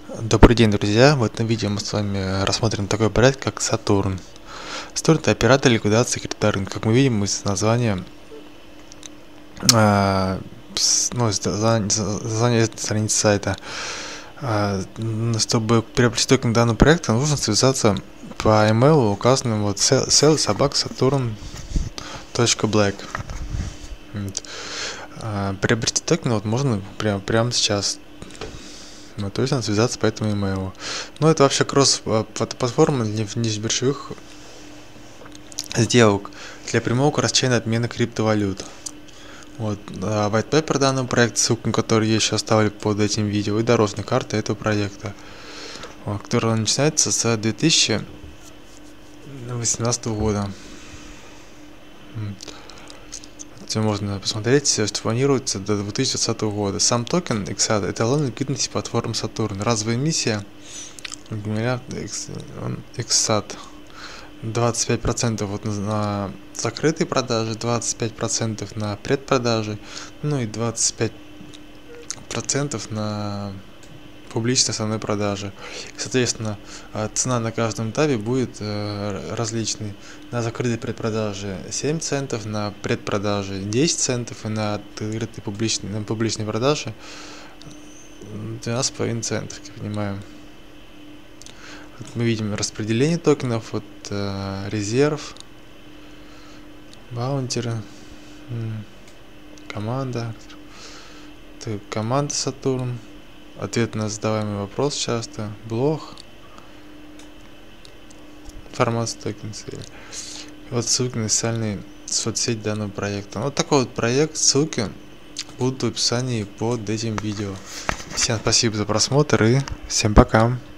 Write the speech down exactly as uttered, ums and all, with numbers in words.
Добрый день, друзья! В этом видео мы с вами рассмотрим такой проект, как Saturn. Saturn — это оператор ликвидации крипторынка. Как мы видим из названия, э, ну, из названия страницы сайта, э, чтобы приобрести токен данного проекта, нужно связаться по email, указанному вот sell собака saturn точка black. Вот. Э, приобрести токен вот можно прямо прямо сейчас. Ну, то есть надо связаться по этому имейлу. Ну, это вообще кросс-платформа для внешнебиржевых сделок для прямого кросс-чейна обмена криптовалют. Вот, а white paper данного проекта, ссылку на который я еще оставлю под этим видео, и дорожная карта этого проекта, вот, которая начинается с две тысячи восемнадцатого года. Все можно посмотреть, все, что планируется до две тысячи двадцатого года. Сам токен икс эй ди — это эталон ликвидности платформы Saturn. Разовая эмиссия икс эй ди двадцать пять процентов вот на закрытой продаже, двадцать пять процентов на предпродаже, ну и двадцать пять процентов на публичной основной продаже. Соответственно, цена на каждом этапе будет э, различной. На закрытой предпродаже семь центов, на предпродаже десять центов и на открытой публичной, на публичной продаже двенадцать с половиной центов, как понимаем. Вот мы видим распределение токенов, вот э, резерв, баунтеры, команда, команда Saturn. Ответ на задаваемый вопрос часто, блог, информация токен цели. Вот ссылки на социальные соцсети данного проекта. Вот такой вот проект, ссылки будут в описании под этим видео. Всем спасибо за просмотр и всем пока.